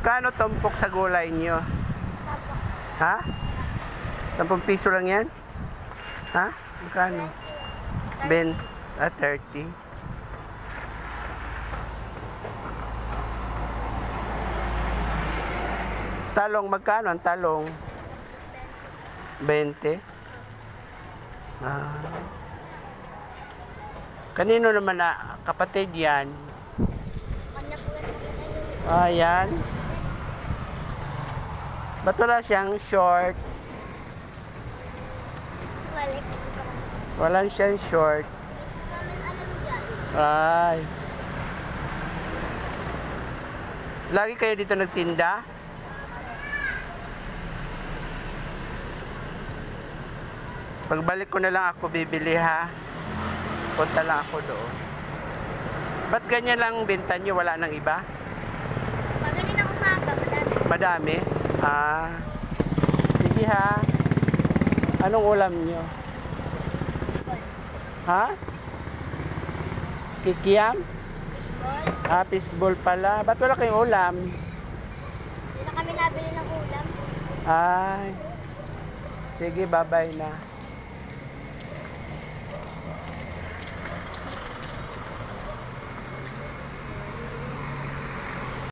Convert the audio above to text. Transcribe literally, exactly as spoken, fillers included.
Magkano tumpok sa gulay nyo? Ha? Sampung piso lang yan? Ha? Magkano? Ben, ah, thirty. Talong, magkano ang talong? twenty. Ah. Kanino naman na kapatid yan? Ah, yan. Ba't wala siyang short? Wala siyang short. Ay. Lagi kayo dito nagtinda? Pagbalik ko na lang ako bibili ha. Punta lang ako doon. Ba't ganyan lang benta nyo? Wala nang iba? Pag ganyan ang umaga, madami. Madami? Ah. Sige ha. Anong ulam nyo? Ha? Kikiam? Fishball. Ah, fishball pala. Ba't wala kayong ulam? Hindi na kami nabili ng ulam. Ay. Sige, bye-bye na.